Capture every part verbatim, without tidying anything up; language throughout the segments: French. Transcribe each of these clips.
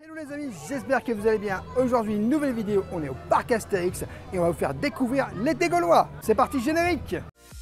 Hello les amis, j'espère que vous allez bien. Aujourd'hui, une nouvelle vidéo, on est au parc Astérix et on va vous faire découvrir l'été gaulois. C'est parti, générique!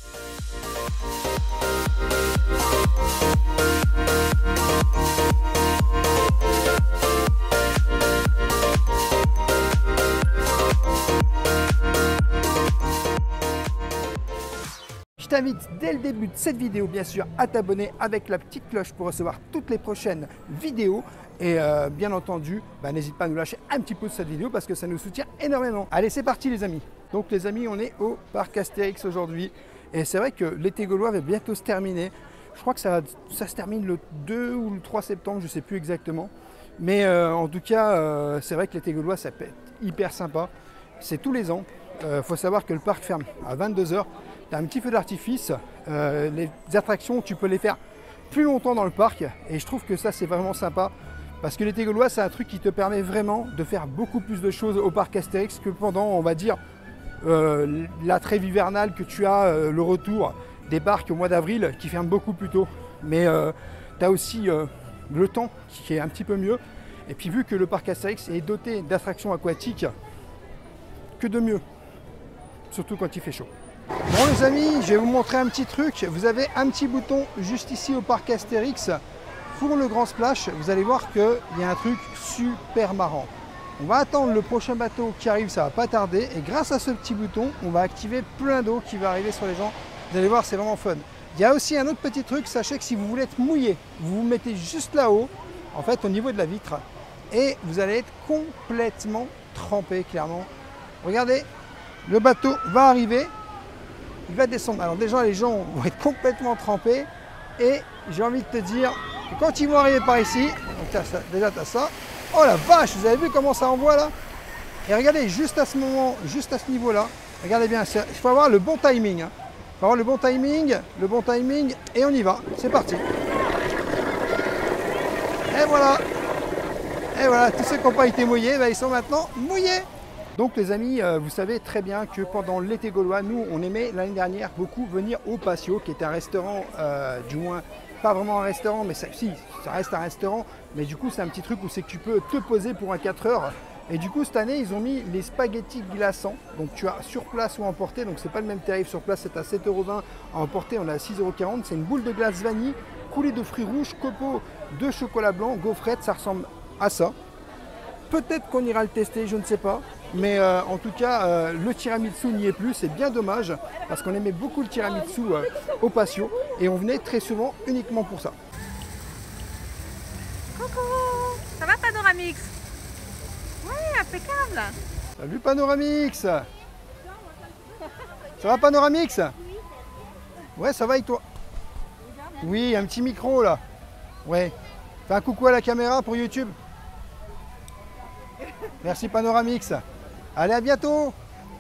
Je t'invite dès le début de cette vidéo, bien sûr, à t'abonner avec la petite cloche pour recevoir toutes les prochaines vidéos. Et euh, bien entendu, bah, n'hésite pas à nous lâcher un petit pouce cette vidéo parce que ça nous soutient énormément. Allez, c'est parti les amis. Donc les amis, on est au parc Astérix aujourd'hui. Et c'est vrai que l'été gaulois va bientôt se terminer. Je crois que ça, ça se termine le deux ou le trois septembre, je ne sais plus exactement. Mais euh, en tout cas, euh, c'est vrai que l'été gaulois, ça peut être hyper sympa. C'est tous les ans. Il euh, faut savoir que le parc ferme à vingt-deux heures. Tu as un petit feu d'artifice. Euh, les attractions, tu peux les faire plus longtemps dans le parc. Et je trouve que ça, c'est vraiment sympa. Parce que l'été gaulois, c'est un truc qui te permet vraiment de faire beaucoup plus de choses au parc Astérix que pendant, on va dire, euh, la trêve hivernale que tu as, euh, le retour des parcs au mois d'avril qui ferment beaucoup plus tôt. Mais euh, tu as aussi euh, le temps qui est un petit peu mieux. Et puis vu que le parc Astérix est doté d'attractions aquatiques, que de mieux. Surtout quand il fait chaud. Bon les amis, je vais vous montrer un petit truc. Vous avez un petit bouton juste ici au parc Astérix. Pour le grand splash, vous allez voir qu'il y a un truc super marrant. On va attendre le prochain bateau qui arrive, ça va pas tarder. Et grâce à ce petit bouton, on va activer plein d'eau qui va arriver sur les gens. Vous allez voir, c'est vraiment fun. Il y a aussi un autre petit truc, sachez que si vous voulez être mouillé, vous vous mettez juste là-haut, en fait au niveau de la vitre, et vous allez être complètement trempé, clairement. Regardez, le bateau va arriver, il va descendre. Alors déjà, les gens vont être complètement trempés. Et j'ai envie de te dire que quand ils vont arriver par ici, donc as ça, déjà tu as ça. Oh la vache, vous avez vu comment ça envoie là? Et regardez, juste à ce moment, juste à ce niveau-là, regardez bien, il faut avoir le bon timing. Hein. Il faut avoir le bon timing, le bon timing, et on y va. C'est parti. Et voilà. Et voilà, tous ceux qui n'ont pas été mouillés, ben, ils sont maintenant mouillés. Donc les amis, euh, vous savez très bien que pendant l'été gaulois, nous on aimait l'année dernière beaucoup venir au Patio, qui est un restaurant, euh, du moins pas vraiment un restaurant, mais ça, si, ça reste un restaurant, mais du coup c'est un petit truc où c'est que tu peux te poser pour un quatre heures. Et du coup cette année ils ont mis les spaghettis glaçants, donc tu as sur place ou emporté, donc c'est pas le même tarif, sur place c'est à sept euros vingt, à emporter on est à six euros quarante, c'est une boule de glace vanille, coulée de fruits rouges, copeaux de chocolat blanc, gaufrette, ça ressemble à ça. Peut-être qu'on ira le tester, je ne sais pas. Mais euh, en tout cas, euh, le tiramisu n'y est plus, c'est bien dommage, parce qu'on aimait beaucoup le tiramisu euh, au Patio, et on venait très souvent uniquement pour ça. Coucou, ça va Panoramix? Ouais, impeccable. Salut Panoramix. Ça va Panoramix? Ouais, ça va et toi? Oui, un petit micro là. Ouais. Fais un coucou à la caméra pour YouTube. Merci Panoramix. Allez, à bientôt.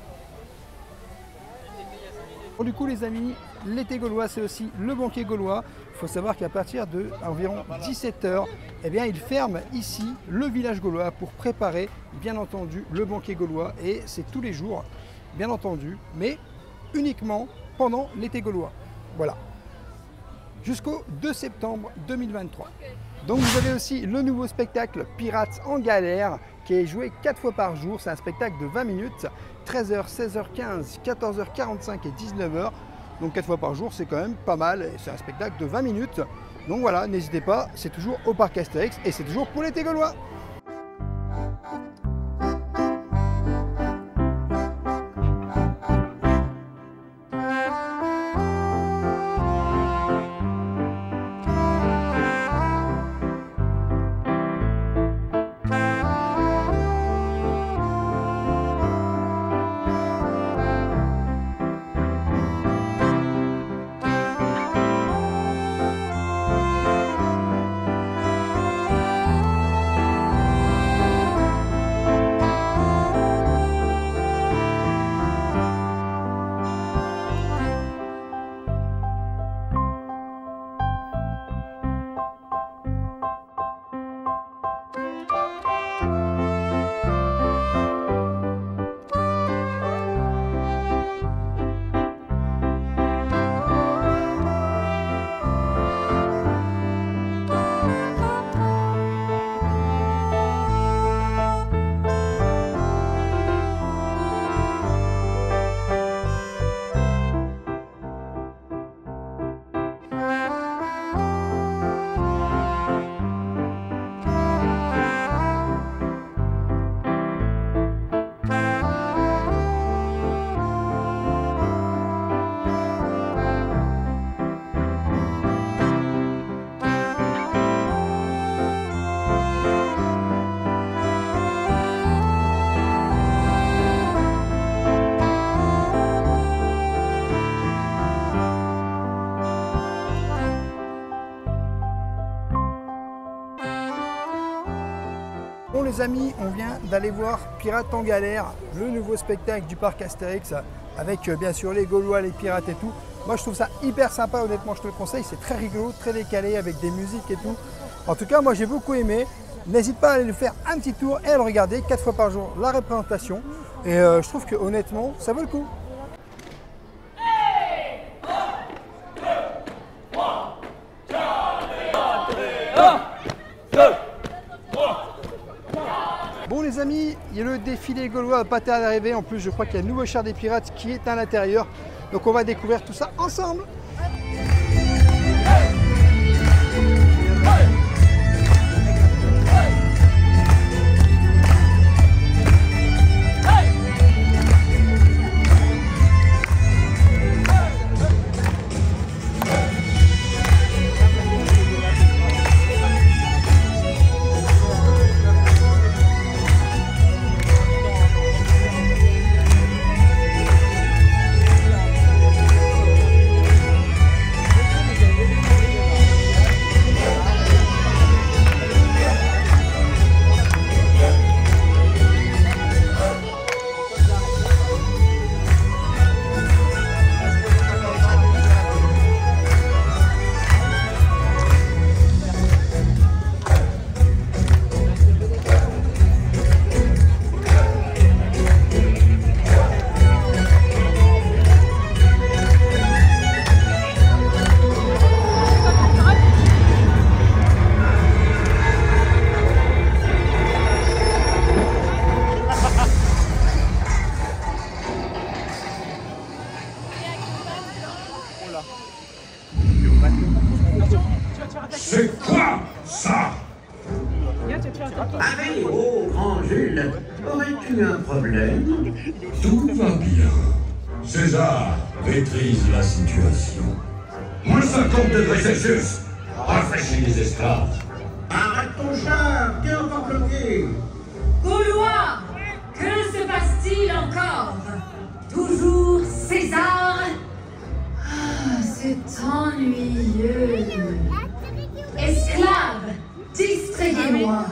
Bon, du coup les amis, l'été gaulois c'est aussi le banquet gaulois. Il faut savoir qu'à partir de environ dix-sept heures, eh bien, il ferme ici le village gaulois pour préparer bien entendu le banquet gaulois. Et c'est tous les jours, bien entendu, mais uniquement pendant l'été gaulois. Voilà. Jusqu'au deux septembre deux mille vingt-trois. Donc vous avez aussi le nouveau spectacle Pirates en galère qui est joué quatre fois par jour. C'est un spectacle de vingt minutes, treize heures, seize heures quinze, quatorze heures quarante-cinq et dix-neuf heures. Donc quatre fois par jour, c'est quand même pas mal. C'est un spectacle de vingt minutes. Donc voilà, n'hésitez pas, c'est toujours au parc Astérix et c'est toujours pour l'été gaulois. Bon les amis, on vient d'aller voir Pirates en galère, le nouveau spectacle du parc Astérix, avec euh, bien sûr les Gaulois, les pirates et tout. Moi je trouve ça hyper sympa, honnêtement je te le conseille, c'est très rigolo, très décalé avec des musiques et tout. En tout cas moi j'ai beaucoup aimé, n'hésite pas à aller le faire un petit tour et à le regarder quatre fois par jour la représentation. Et euh, je trouve que honnêtement ça vaut le coup. Bon les amis, il y a le défilé gaulois à pas tarder d'arriver. En plus je crois qu'il y a le nouveau char des pirates qui est à l'intérieur. Donc on va découvrir tout ça ensemble. C'est quoi ça? Allez, oh, grand Jules, aurais-tu un problème? Tout va bien. César maîtrise la situation. Moins cinquante degrés Celsius. Rafraîchis les esclaves. Arrête ton char, t'es encore bloqué. Gaulois, que se passe-t-il encore? Toujours César? Ah, c'est ennuyeux. Esclaves, distrayez-moi.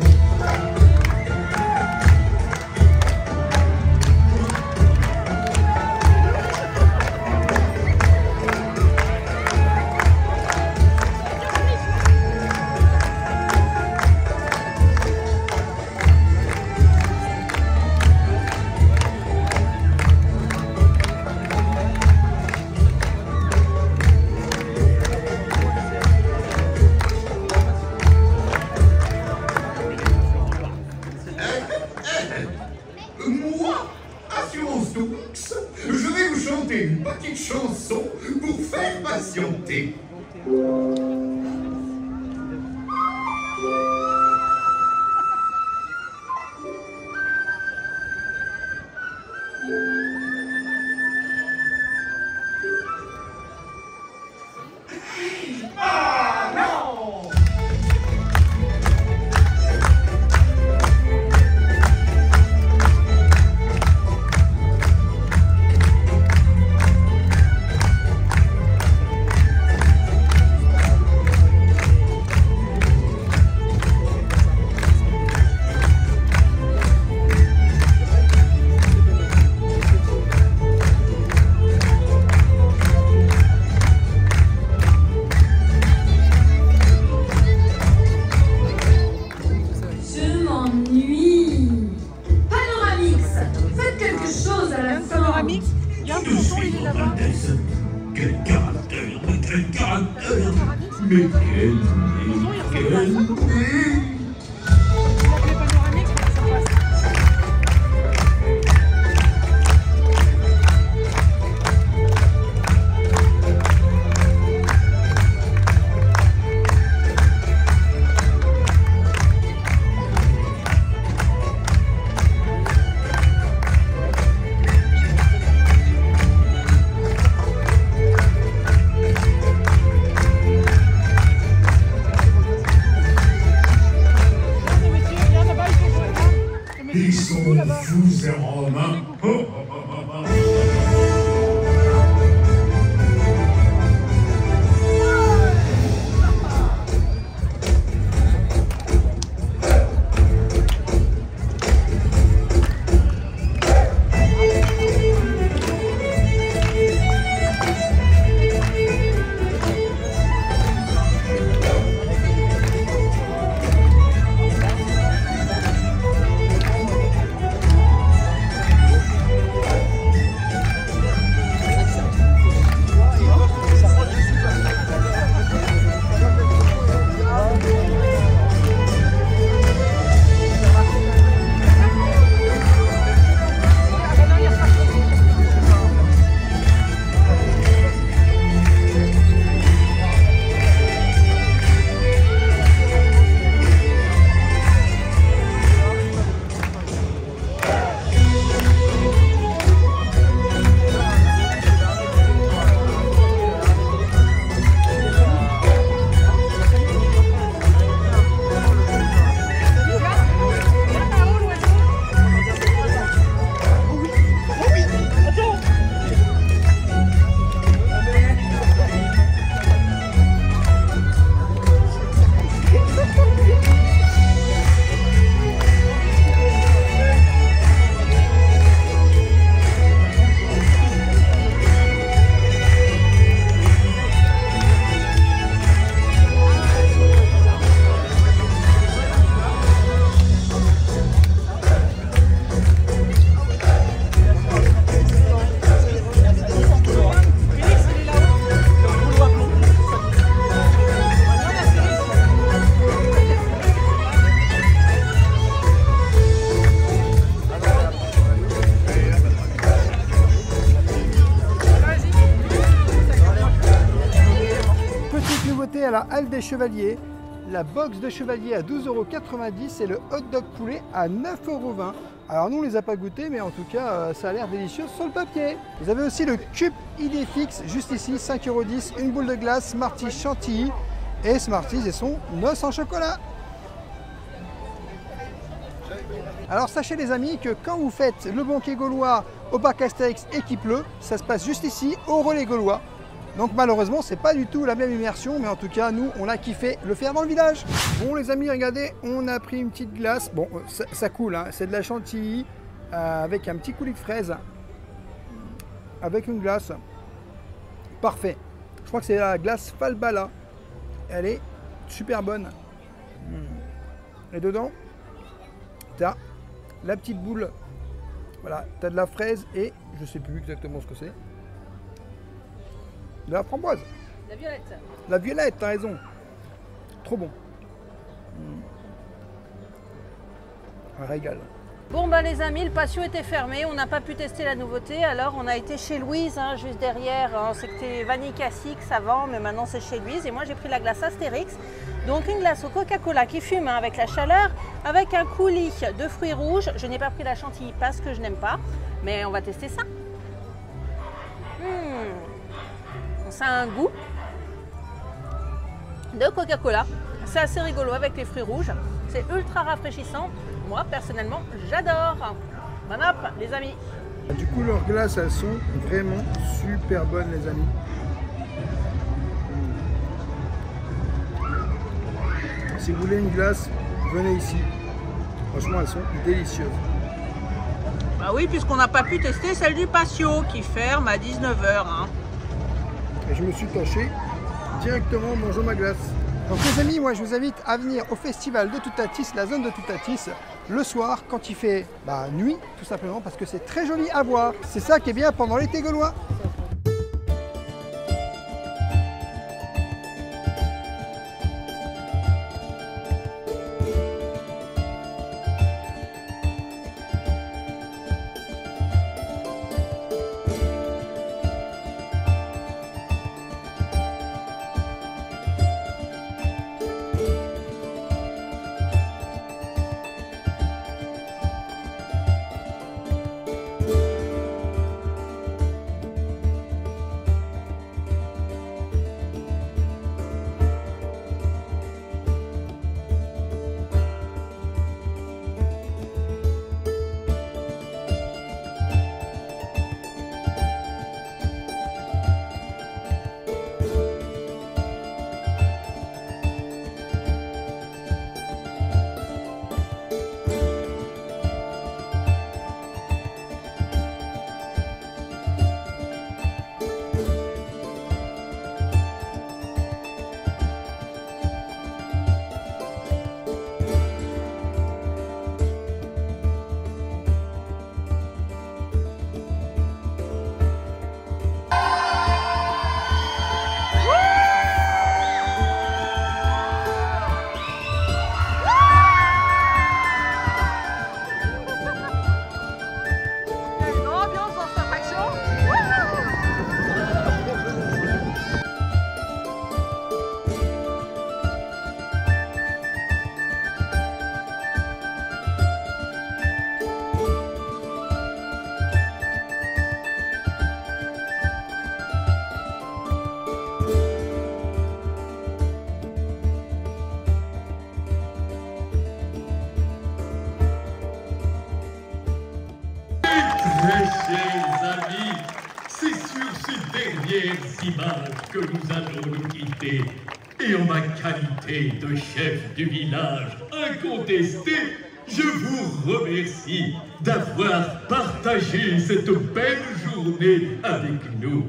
Je vais vous chanter une petite chanson pour faire patienter. Ah non! Il y a un tonton, il est là-bas. Quel caractère, mais quel caractère! Mais quel nez, quel nez! Les panoramiques, ça passe. Ils sont fous, ces Romains! Oh, oh, oh, oh, oh. halle des chevaliers, la box de chevalier à douze euros quatre-vingt-dix et le hot dog poulet à neuf euros vingt. Alors nous on ne les a pas goûtés, mais en tout cas euh, ça a l'air délicieux sur le papier. Vous avez aussi le cube Idéfix juste ici, cinq euros dix, une boule de glace, Smarties chantilly et Smarties et son noce en chocolat. Alors sachez les amis que quand vous faites le banquet gaulois au parc Astérix et qu'il pleut, ça se passe juste ici au relais gaulois. Donc malheureusement c'est pas du tout la même immersion, mais en tout cas nous on a kiffé le faire dans le village. Bon les amis, regardez, on a pris une petite glace. Bon ça, ça coule, hein. C'est de la chantilly euh, avec un petit coulis de fraise, avec une glace. Parfait. Je crois que c'est la glace Falbala. Elle est super bonne. Et dedans, tu as la petite boule. Voilà, tu as de la fraise et je sais plus exactement ce que c'est. De la framboise. La violette. La violette, t'as raison. Trop bon. Mmh. Un régal. Bon ben les amis, le patio était fermé, on n'a pas pu tester la nouveauté, alors on a été chez Louise, hein, juste derrière. Hein, c'était vanille classique, savant, mais maintenant c'est chez Louise. Et moi j'ai pris la glace Astérix, donc une glace au Coca-Cola qui fume, hein, avec la chaleur, avec un coulis de fruits rouges. Je n'ai pas pris la chantilly parce que je n'aime pas, mais on va tester ça. Mmh. Ça a un goût de Coca-Cola. C'est assez rigolo avec les fruits rouges. C'est ultra rafraîchissant. Moi, personnellement, j'adore. Bon app, les amis. Du coup, leurs glaces, elles sont vraiment super bonnes, les amis. Si vous voulez une glace, venez ici. Franchement, elles sont délicieuses. Bah oui, puisqu'on n'a pas pu tester celle du patio qui ferme à dix-neuf heures. Hein. Et je me suis tâché directement en mangeant ma glace. Donc les amis, moi je vous invite à venir au festival de Toutatis, la zone de Toutatis, le soir quand il fait bah, nuit, tout simplement parce que c'est très joli à voir. C'est ça qui est bien pendant l'été gaulois. Mes chers amis, c'est sur ces dernières images que nous allons nous quitter. Et en ma qualité de chef du village incontesté, je vous remercie d'avoir partagé cette belle journée avec nous.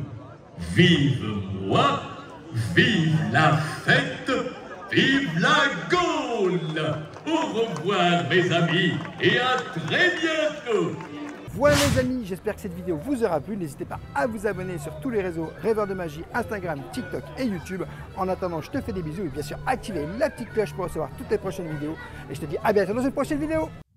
Vive moi, vive la fête, vive la Gaule! Au revoir mes amis et à très bientôt! Voilà les amis, j'espère que cette vidéo vous aura plu. N'hésitez pas à vous abonner sur tous les réseaux Rêveurs de Magie, Instagram, TikTok et YouTube. En attendant, je te fais des bisous et bien sûr activez la petite cloche pour recevoir toutes les prochaines vidéos. Et je te dis à bientôt dans une prochaine vidéo.